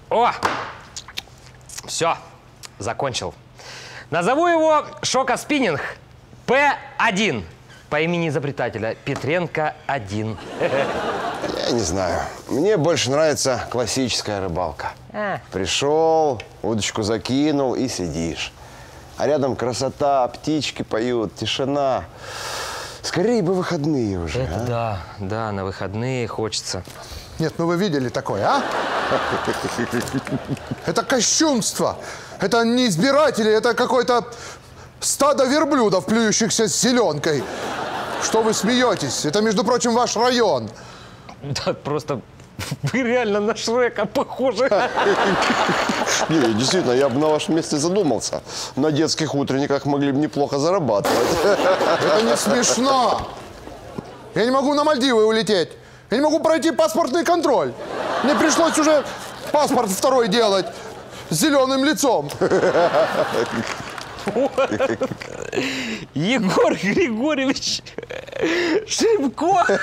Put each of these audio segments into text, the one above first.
О! Все, закончил. Назову его шокоспиннинг П1 по имени изобретателя Петренко-1. Я не знаю. Мне больше нравится классическая рыбалка. Пришел, удочку закинул и сидишь. А рядом красота, птички поют, тишина. Скорее бы выходные уже. Это да, на выходные хочется. Нет, ну вы видели такое, а? Это кощунство. Это не избиратели, это какое-то стадо верблюдов, плюющихся с зеленкой. Что вы смеетесь? Это, между прочим, ваш район. Да, просто вы реально на Шрека похожи. Не, действительно, я бы на вашем месте задумался. На детских утренниках могли бы неплохо зарабатывать. Это не смешно. Я не могу на Мальдивы улететь. Я не могу пройти паспортный контроль. Мне пришлось уже паспорт второй делать с зеленым лицом. Егор Григорьевич Шибко.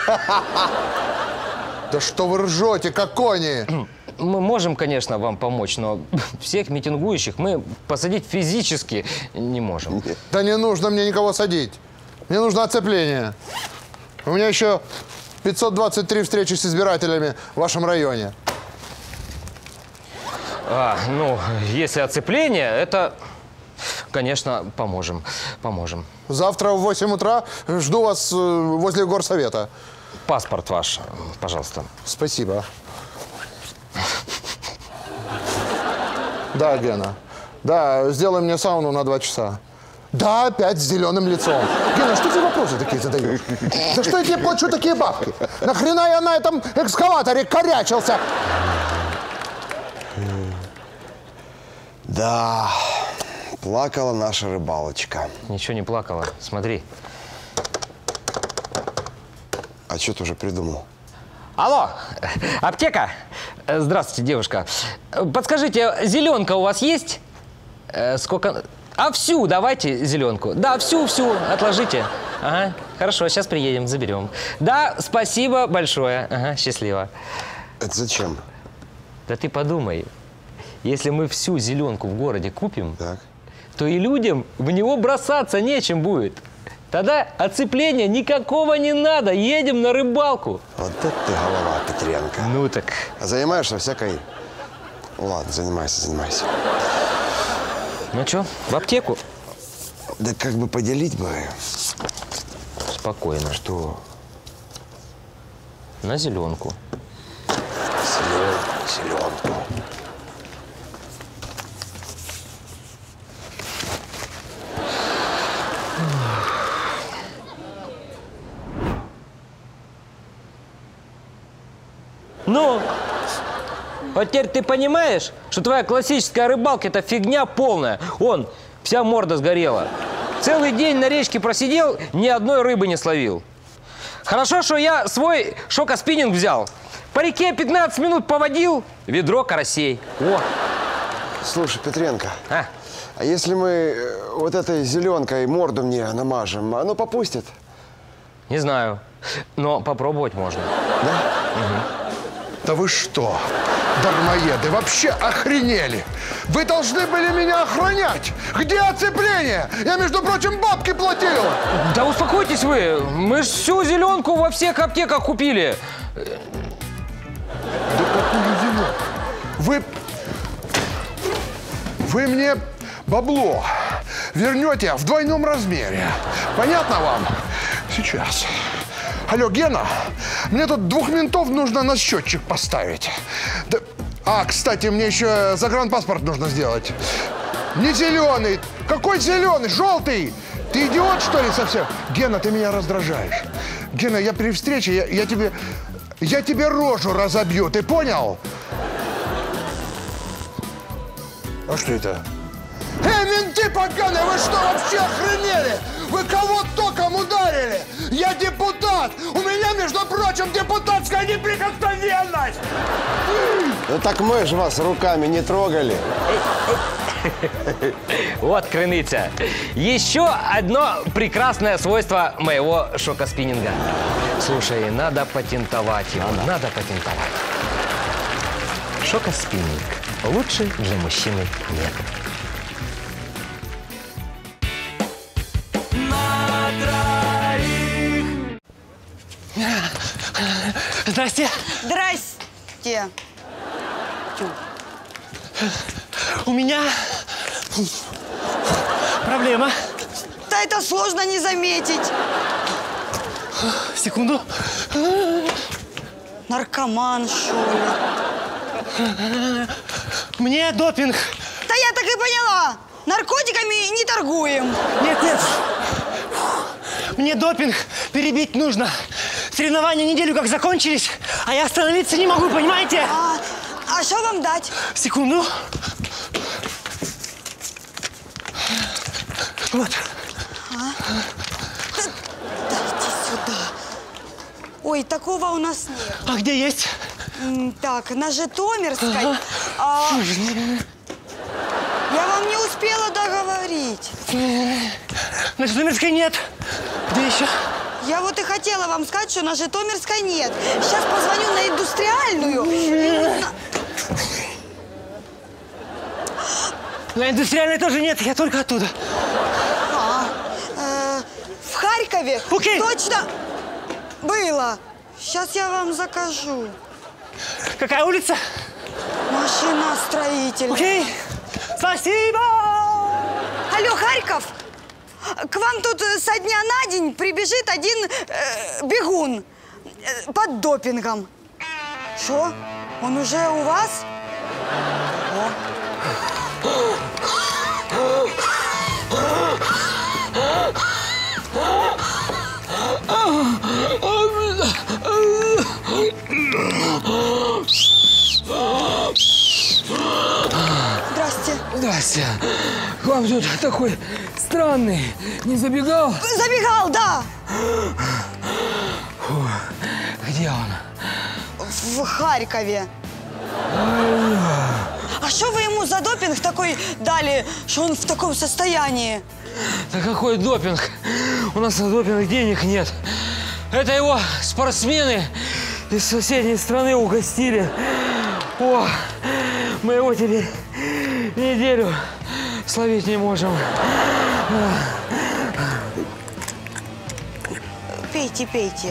Да что вы ржете, как кони? Мы можем, конечно, вам помочь, но всех митингующих мы посадить физически не можем. Да не нужно мне никого садить. Мне нужно оцепление. У меня еще 523 встречи с избирателями в вашем районе. Ну, если оцепление, это, конечно, поможем. Завтра в 8 утра жду вас возле горсовета. Паспорт ваш, пожалуйста. Спасибо. Да, Гена. Да, сделай мне сауну на 2 часа. Да, опять с зеленым лицом. Гена, что ты вопросы такие задаешь? За что я тебе плачу такие бабки? Нахрена я на этом экскаваторе корячился? Да, плакала наша рыбалочка. Ничего не плакала, смотри. А что ты уже придумал? Алло, аптека? Здравствуйте, девушка. Подскажите, зеленка у вас есть? Сколько? А всю давайте зеленку. Да, всю, отложите. Ага, хорошо, сейчас приедем, заберем. Да, спасибо большое. Ага, счастливо. Это зачем? Да ты подумай, если мы всю зеленку в городе купим, Так. то и людям в него бросаться нечем будет. Тогда оцепления никакого не надо, едем на рыбалку. Вот это ты голова, Петренко. Ну так. А занимаешься всякой... Ладно, занимайся. Ну что, в аптеку? Да как бы поделить бы. Спокойно. Что? На зеленку. Селенку. Ну, вот теперь ты понимаешь, что твоя классическая рыбалка – это фигня полная. Вся морда сгорела. Целый день на речке просидел, ни одной рыбы не словил. Хорошо, что я свой шокоспиннинг взял. По реке 15 минут поводил, ведро карасей. О! Слушай, Петренко, А если мы вот этой зеленкой морду мне намажем, оно попустит? Не знаю, но попробовать можно. Да? Угу. Да вы что, дармоеды, вообще охренели? Вы должны были меня охранять. Где оцепление? Я, между прочим, бабки платил. Да успокойтесь вы, мы ж всю зеленку во всех аптеках купили. Да какую зеленку? Вы мне бабло вернете в двойном размере. Понятно вам? Сейчас. Алло, Гена, мне тут 2 ментов нужно на счетчик поставить. Да, кстати, мне еще загранпаспорт нужно сделать. Не зеленый. Какой зеленый? Желтый. Ты идиот, что ли, совсем? Гена, ты меня раздражаешь. Гена, я при встрече, я тебе рожу разобью, ты понял? А что это? Менты поганые, вы что, вообще охренели? Вы кого током ударили? Я депутат! У меня, между прочим, депутатская неприкосновенность! Ну так мы же вас руками не трогали. Вот, крыныця. Еще одно прекрасное свойство моего шокоспиннинга. Слушай, надо патентовать его. Надо патентовать. Шокоспиннинг. лучше для мужчины нет. Здрасте. Здрасте. У меня проблема. Да это сложно не заметить. Секунду. Наркоман, что ли? Мне допинг. Да я так и поняла. Наркотиками не торгуем. Нет, нет. Мне допинг перебить нужно. Соревнования неделю как закончились, а я остановиться не могу, понимаете? А что вам дать? Секунду. Вот. Дайте сюда. Ой, такого у нас нет. А где есть? Так, на Житомирской. Я вам не успела договорить. На Житомирской нет. Где еще? Я вот и хотела вам сказать, что на Житомирской нет. Сейчас позвоню на индустриальную. На индустриальной тоже нет, я только оттуда. В Харькове Окей. точно было. Сейчас я вам закажу. Какая улица? Машина строительная. Окей. Спасибо. Алло, Харьков? К вам тут со дня на день прибежит один бегун под допингом. Что? Он уже у вас? Здрасте. Здрасте. К вам тут такой странный. Не забегал? Забегал, да. Фу. Где он? В Харькове. А что вы ему за допинг такой дали, что он в таком состоянии? Да какой допинг? У нас на допинг денег нет. Это его спортсмены из соседней страны угостили. О, мы его теперь неделю словить не можем. Пейте, пейте.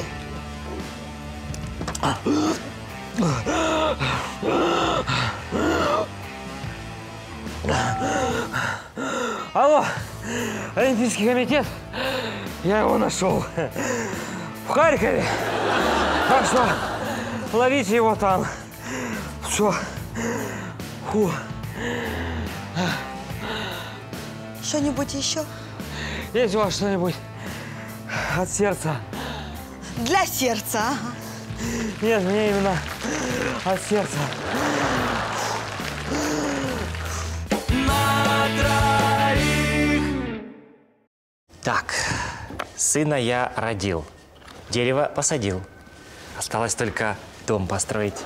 Алло, Олимпийский комитет, я его нашел. В Харькове. Так что ловите его там. Все. Фу. Что-нибудь еще? Есть у вас что-нибудь от сердца? Для сердца, ага. Нет, мне именно от сердца. Так, сына я родил, дерево посадил. Осталось только дом построить.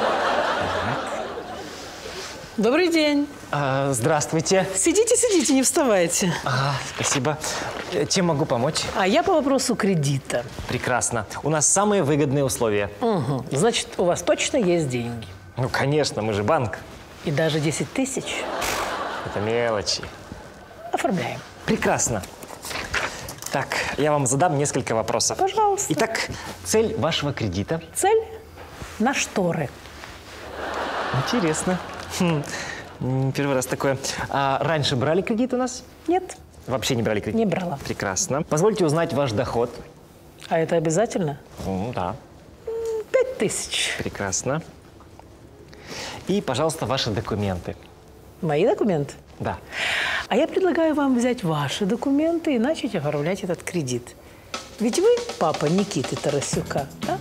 Добрый день. Здравствуйте. Сидите, сидите, не вставайте. Спасибо. Чем могу помочь? А я по вопросу кредита. Прекрасно. У нас самые выгодные условия. Угу. Значит, у вас точно есть деньги. Ну, конечно, мы же банк. И даже 10 тысяч. Это мелочи. Оформляем. Прекрасно. Так, я вам задам несколько вопросов. Пожалуйста. Итак, цель вашего кредита? Цель на шторы. Интересно. Первый раз такое. А раньше брали кредит у нас? Нет, Вообще не брали кредит? не брала. Прекрасно. Позвольте узнать ваш доход. А это обязательно? Да. 5 тысяч. Прекрасно. И, пожалуйста, ваши документы. Мои документы? Да. А я предлагаю вам взять ваши документы и начать оформлять этот кредит. Ведь вы папа Никиты Тарасюка, да?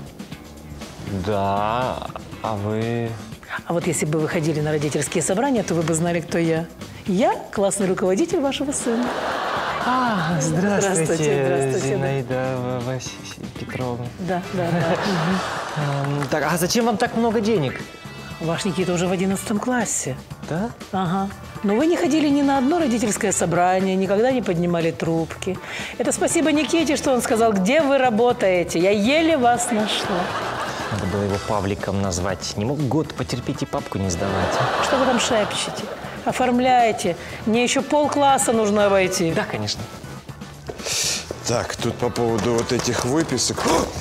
Да, а вы... А вот если бы вы ходили на родительские собрания, то вы бы знали, кто я. Я классный руководитель вашего сына. Здравствуйте, Здравствуйте, Зинаида Петровна. Да. Так, а зачем вам так много денег? Ваш Никита уже в 11 классе. Да? Ага. Но вы не ходили ни на одно родительское собрание, никогда не поднимали трубки. Это спасибо Никите, что он сказал, где вы работаете. Я еле вас нашла. Надо было его Павликом назвать. Не мог год потерпеть и папку не сдавать. А? Что вы там шепчете? Оформляйте. Мне еще полкласса нужно обойти. Да, конечно. Так, тут по поводу вот этих выписок.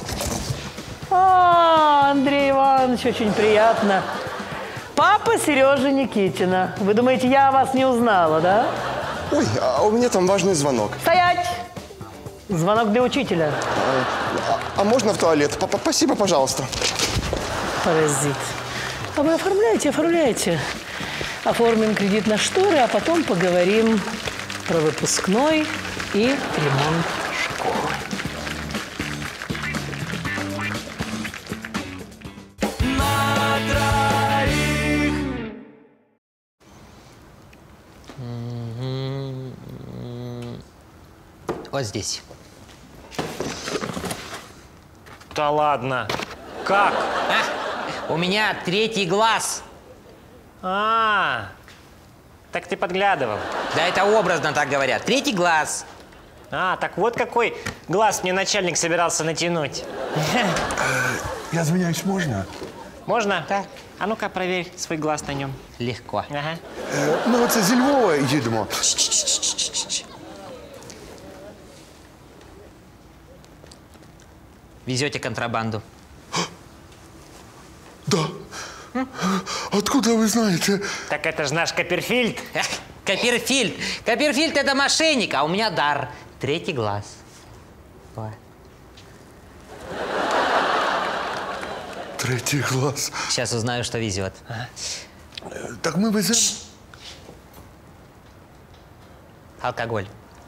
Андрей Иванович, очень приятно. Папа Сережи Никитина. Вы думаете, я вас не узнала, да? Ой, а у меня там важный звонок. Стоять! Звонок для учителя. А можно в туалет? Спасибо, пожалуйста. Паразит. А вы оформляйте, оформляйте. Оформим кредит на шторы, а потом поговорим про выпускной и ремонт школы. Вот здесь. Да ладно. Как? У меня 3-й глаз. Так ты подглядывал. Да это образно так говорят. 3-й глаз. Так вот какой глаз мне начальник собирался натянуть. Я извиняюсь, можно? Можно? Да. А ну-ка, проверь свой глаз на нем. Легко. Ага. Ми оце зі Львова їдемо. Везете контрабанду. Да. Откуда вы знаете? Так это же наш Копперфильд. Копперфильд. Копперфильд это мошенник, а у меня дар. 3-й глаз. Ой. 3-й глаз. Сейчас узнаю, что везет. Так мы везем... Алкоголь.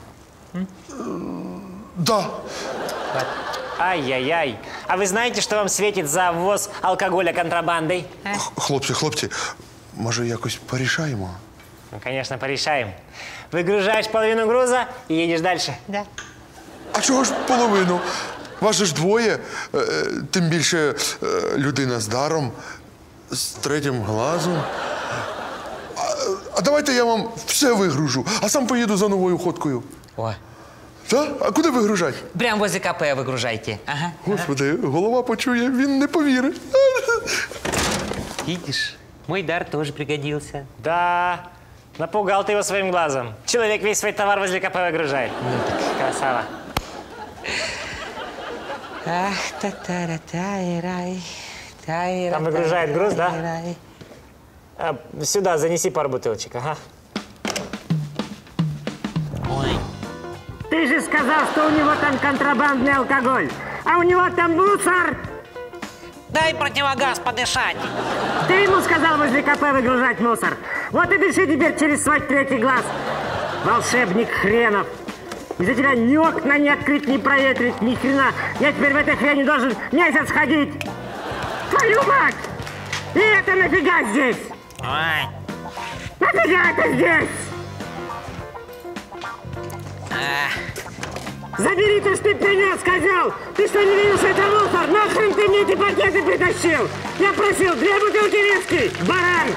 Да. Вот. Ай-яй-яй. А вы знаете, что вам светит за ввоз алкоголя контрабандой? Хлопці, може якось порішаємо? Ну, конечно, порешаем. Выгружаешь половину груза и едешь дальше. Да. А чого ж половину? Вас же ж двоє, тим більше людина з даром, з 3-м глазом. А давайте я вам все вигружу, а сам поїду за новою ходкою. О. Так? А куди вигружати? Прям возле КП выгружайте. Ага. Господи, голова почує, він не повірить. Видишь, мой дар тоже пригодился. Да, напугал ты его своим глазом. Человек весь свой товар возле КП выгружает. Красава. Ах, та-та-ра-та-ра-ай. Там выгружает груз, да? Сюда занеси пару бутылочек, ага. Ой. Ты же сказал, что у него там контрабандный алкоголь, а у него там мусор. Дай противогаз подышать. Ты ему сказал возле КП выгружать мусор. Вот и дыши теперь через свой 3-й глаз. Волшебник хренов. Из-за тебя ни окна не открыть, ни проветрить, ни хрена. Я теперь в этой хрени должен месяц ходить. Твою мать! И это нафига здесь? Ой. Нафига это здесь? Забери то, что ты принес, козел! Ты что, не видишь, это мусор? Нахрен ты мне эти пакеты притащил? Я просил 2 бутылки виски, баран!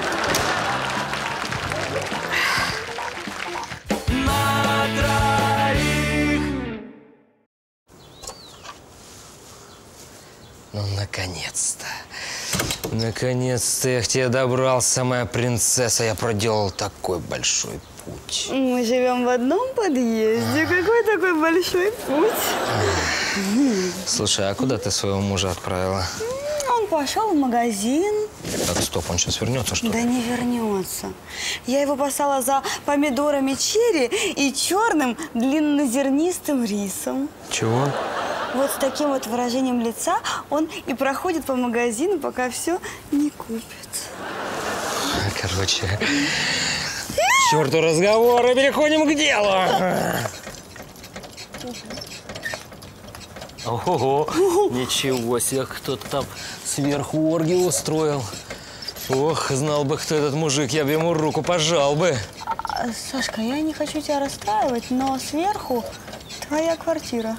Ну, наконец-то. Наконец-то я к тебе добрался, моя принцесса. Я проделал такой большой путь. Мы живем в одном подъезде. Какой такой большой путь? Слушай, а куда ты своего мужа отправила? Он пошел в магазин. Так, стоп, он сейчас вернется, что ли? Да не вернется. Я его послала за помидорами черри и черным длиннозернистым рисом. Чего? Вот с таким вот выражением лица он и проходит по магазину, пока все не купит. Короче, к черту разговоры, переходим к делу. Ого, ничего себе, кто-то там сверху оргию устроил. Ох, знал бы, кто этот мужик, я бы ему руку пожал бы. Сашка, я не хочу тебя расстраивать, но сверху твоя квартира.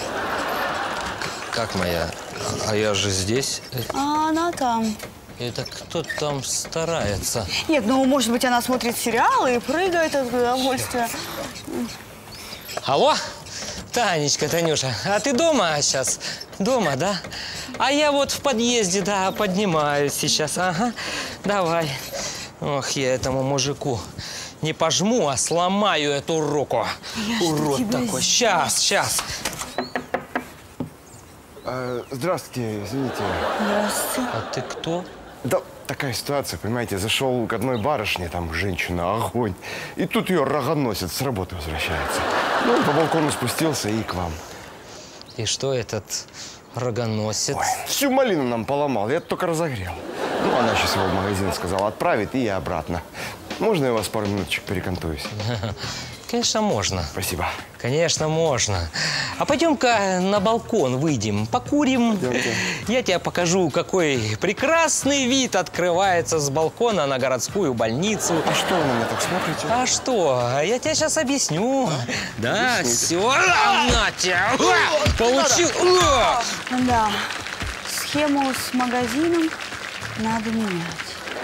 Как моя? А я же здесь. А она там. Это кто там старается? Нет, ну, может быть, она смотрит сериалы и прыгает от удовольствия. Алло? Танечка, Танюша, а ты дома сейчас? Дома, да? А я вот в подъезде, да, поднимаюсь сейчас. Ага, давай. Ох, я этому мужику не пожму, а сломаю эту руку. Урод такой. Сейчас. Здравствуйте, извините. Здравствуйте. А ты кто? Да, такая ситуация, понимаете, зашел к одной барышне, там женщина, огонь. И тут ее рогоносец с работы возвращается. Ну, по балкону спустился и к вам. И что этот рогоносец? Ой, всю малину нам поломал, я только разогрел. Ну, она сейчас его в магазин сказала отправить, и я обратно. Можно я у вас пару минуточек перекантуюсь? Конечно, можно. Спасибо. Конечно, можно. А пойдем-ка на балкон выйдем, покурим. Пойдемте. Я тебе покажу, какой прекрасный вид открывается с балкона на городскую больницу. А что вы на меня так смотрите? А что? Я тебе сейчас объясню. Да, все. На тебя. Получил. Да, схему с магазином надо менять.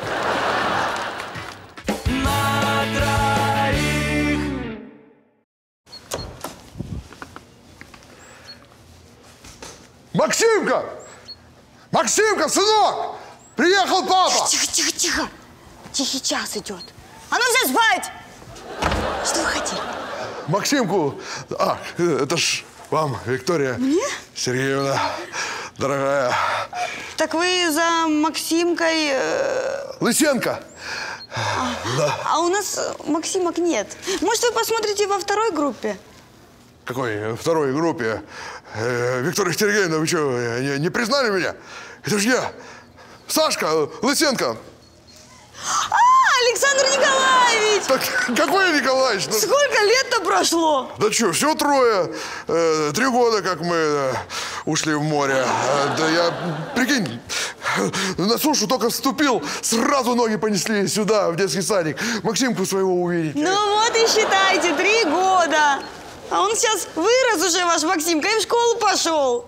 Максимка! Максимка, сынок! Приехал папа! Тихо. Тихий час идет. А ну все спать! Что вы хотели? Максимку, это ж вам, Виктория. Мне? Сергеевна, дорогая. Так вы за Максимкой... Лысенко. А у нас Максимок нет. Может, вы посмотрите во второй группе? Какой второй группе? Виктория Сергеевна, вы что, не признали меня? Это ж я, Сашка Лысенко. Александр Николаевич! Так, какой Николаевич? Сколько лет-то прошло? Да что, все трое. 3 года, как мы ушли в море. Да я, прикинь, на сушу только вступил, сразу ноги понесли сюда, в детский садик. Максимку своего увидеть. Ну вот и считайте, 3 года. А он сейчас вырос уже, ваш Максимка, и в школу пошел.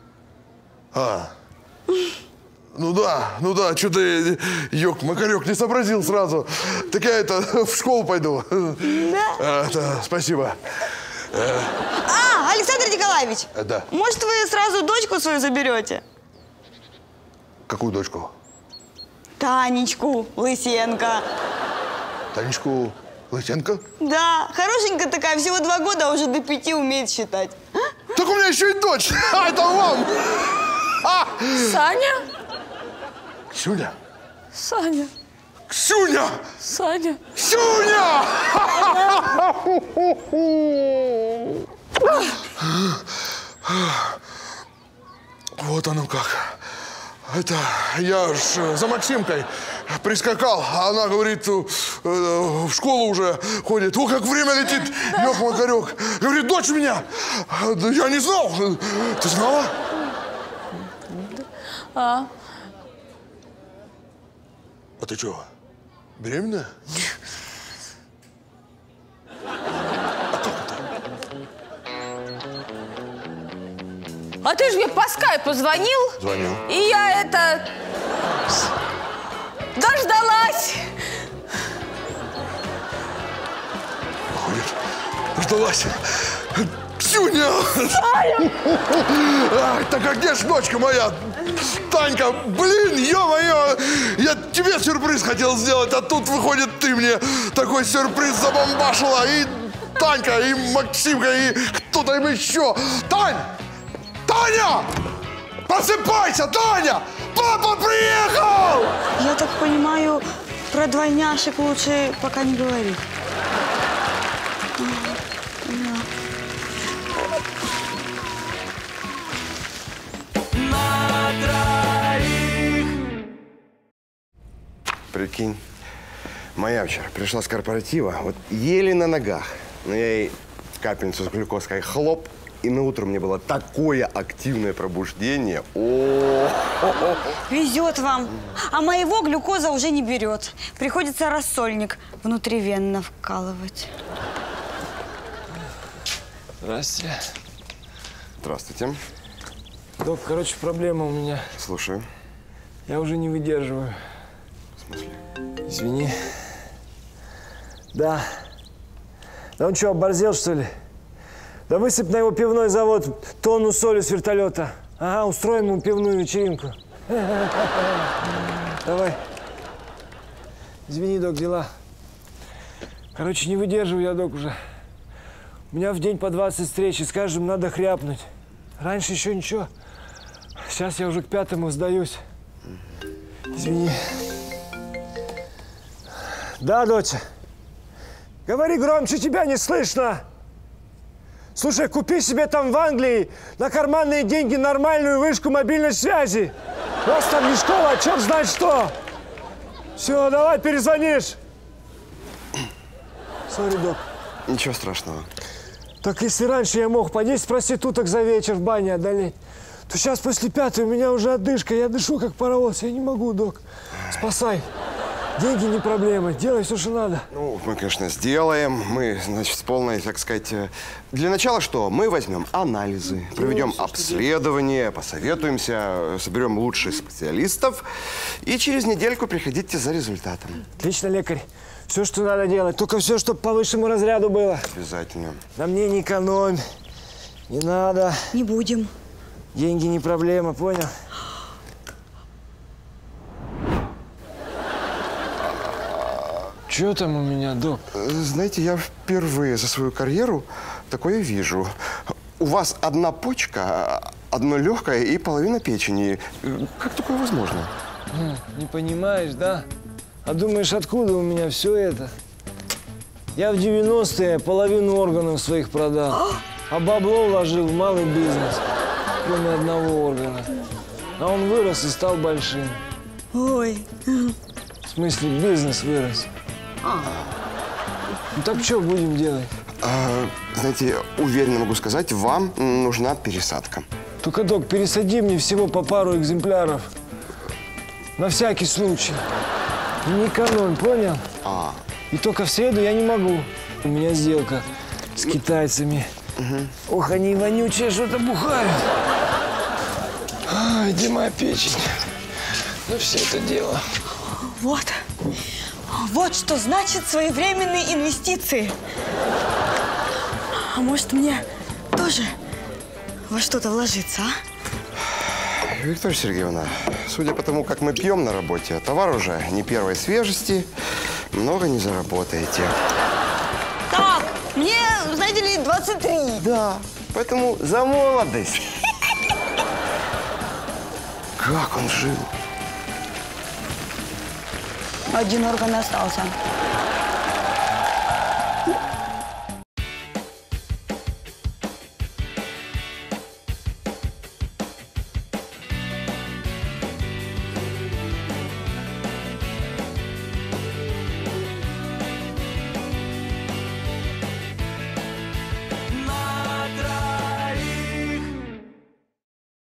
Ну да, что-то ёк-макарёк не сообразил сразу. Так я в школу пойду. Да? Спасибо. Александр Николаевич. Да. Может, вы сразу дочку свою заберете? Какую дочку? Танечку Лысенко. Танечку Лысенко? Да, хорошенькая такая, всего 2 года, а уже до 5 умеет считать. Так у меня еще и дочь. Это вам. Саня? Ксюня. Саня. Ксюня! Саня. Ксюня! Вот оно как. Это я ж за Максимкой прискакал, а она говорит, в школу уже ходит. О, как время летит, ёк-макарёк. Говорит, дочь у меня. Да я не знал. Ты знала? А ты что, беременная? А ты же мне по скайпу звонил? Звонил. И я дождалась. Ждалась. Ксюня! Ай, так а где ж дочка моя? Танька, блин, ё-моё! Я тебе сюрприз хотел сделать, а тут, выходит, ты мне такой сюрприз забамбашила. И Танька, и Максимка, и кто-то им еще. Тань! Таня! Просыпайся, Таня! Папа приехал! Я так понимаю, про двойняшек лучше пока не говорить. Прикинь, моя вчера пришла с корпоратива, вот еле на ногах. Но я ей капельницу с глюкозкой хлоп, и на утро мне было такое активное пробуждение. Везет вам. А моего глюкоза уже не берет. Приходится рассольник внутривенно вкалывать. Здравствуйте. Здравствуйте. Док, короче, проблема у меня. Слушаю. Я уже не выдерживаю. В смысле? Извини. Да. Да он что, оборзел, что ли? Да высыпь на его пивной завод тонну соли с вертолета. Ага, устроим ему пивную вечеринку. Давай. Извини, док, дела. Короче, не выдерживаю я, док, уже. У меня в день по 20 встреч, и с каждым надо хряпнуть. Раньше еще ничего. Сейчас я уже к 5-му сдаюсь. Извини. Да, доча? Говори громче, тебя не слышно. Слушай, купи себе там в Англии на карманные деньги нормальную вышку мобильной связи. У нас там не школа, а черт знает что. Все, давай, перезвонишь. Сори, док. Ничего страшного. Так если раньше я мог по 10 проституток за вечер в бане одолеть, то сейчас после 5-й у меня уже одышка. Я дышу как паровоз. Я не могу, док. Спасай. Деньги не проблема. Делай все, что надо. Ну, мы, конечно, сделаем. Мы, значит, с полной, так сказать... Для начала что? Мы возьмем анализы, проведем обследование, посоветуемся, соберем лучших специалистов. И через недельку приходите за результатом. Отлично, лекарь. Все, что надо делать. Только все, чтобы по высшему разряду было. Обязательно. На мне не экономь. Не надо. Не будем. Деньги не проблема, понял? Что там у меня, док? Знаете, я впервые за свою карьеру такое вижу. У вас одна почка, одно легкое и половина печени. Как такое возможно? Не понимаешь, да? А думаешь, откуда у меня все это? Я в 90-е половину органов своих продал, а бабло вложил в малый бизнес, кроме одного органа. А он вырос и стал большим. Ой. В смысле, бизнес вырос. Ну так что будем делать? Знаете, уверенно могу сказать, вам нужна пересадка. Только, док, пересади мне всего по пару экземпляров. На всякий случай. И не экономь, понял? И только в среду я не могу. У меня сделка с китайцами. Ох, они вонючие, что-то бухают. Ай, где моя печень? Ну, все это дело. Вот. Вот что значит своевременные инвестиции. А может, мне тоже во что-то вложиться, а? Виктория Сергеевна, судя по тому, как мы пьем на работе, товар уже не первой свежести, много не заработаете. Так, мне, знаете ли, 23. Да, поэтому за молодость. Как он жил? Один орган остался.